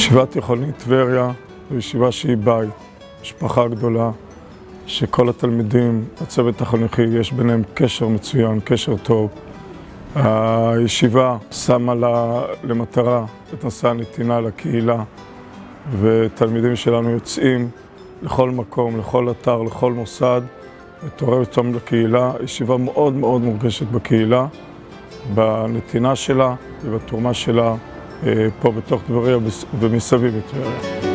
ישיבה תיכונית טבריה זו ישיבה שהיא בית, משפחה גדולה, שכל התלמידים, הצוות החינוכי, יש ביניהם קשר מצוין, קשר טוב. הישיבה שמה לה למטרה את נושא הנתינה לקהילה, ותלמידים שלנו יוצאים לכל מקום, לכל אתר, לכל מוסד, ותורמת אותם לקהילה. ישיבה מאוד מאוד מורגשת בקהילה, בנתינה שלה ובתרומה שלה פה בתוך טבריה ומסביב לטבריה.